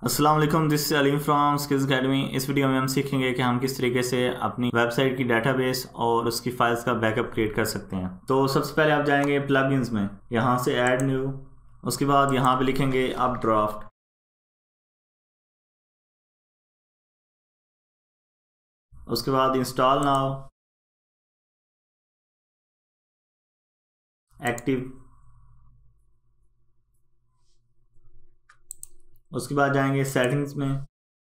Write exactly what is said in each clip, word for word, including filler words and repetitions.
अस्सलाम वालेकुम, this is Aleem from skills academy. इस वीडियो में हम सीखेंगे कि हम किस तरीके से अपनी वेबसाइट की डाटाबेस और उसकी फाइल्स का बैकअप क्रिएट कर सकते हैं। तो सबसे पहले आप जाएंगे प्लगइन्स में, यहाँ से ऐड न्यू, उसके बाद यहाँ पे लिखेंगे अप ड्राफ्ट, उसके बाद इंस्टॉल नाउ, एक्टिव, उसके बाद जाएंगे सेटिंग्स में,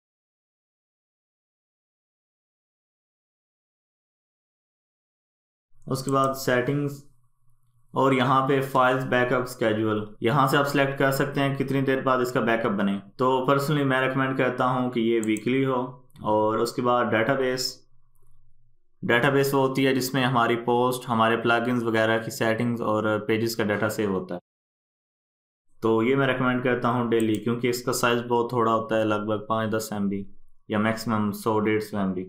उसके बाद सेटिंग्स और यहाँ पे फाइल्स बैकअप स्केड्यूल, यहाँ से आप सिलेक्ट कर सकते हैं कितनी देर बाद इसका बैकअप बने। तो पर्सनली मैं रेकमेंड करता हूँ कि ये वीकली हो। और उसके बाद डाटाबेस डाटाबेस वो होती है जिसमें हमारी पोस्ट, हमारे प्लगइन्स वगैरह की सेटिंग्स और पेजेस का डाटा सेव होता है। तो ये मैं रेकमेंड करता हूँ डेली, क्योंकि इसका साइज़ बहुत थोड़ा होता है, लगभग पाँच दस एम बी या मैक्सिमम सौ डेढ़ सौ एम बी।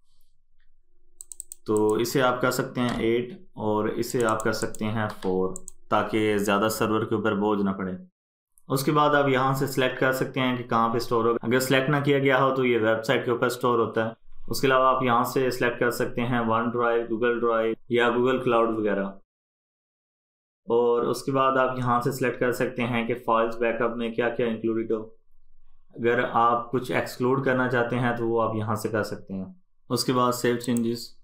तो इसे आप कर सकते हैं एट और इसे आप कर सकते हैं फोर, ताकि ज़्यादा सर्वर के ऊपर बोझ ना पड़े। उसके बाद आप यहाँ से सिलेक्ट कर सकते हैं कि कहाँ पे स्टोर होगा। अगर सिलेक्ट ना किया गया हो तो ये वेबसाइट के ऊपर स्टोर होता है। उसके अलावा आप यहाँ से सिलेक्ट कर सकते हैं वन ड्राइव, गूगल ड्राइव या गूगल क्लाउड वगैरह। और उसके बाद आप यहाँ से सिलेक्ट कर सकते हैं कि फाइल्स बैकअप में क्या क्या इंक्लूडेड हो। अगर आप कुछ एक्सक्लूड करना चाहते हैं तो वो आप यहाँ से कर सकते हैं। उसके बाद सेव चेंजेस,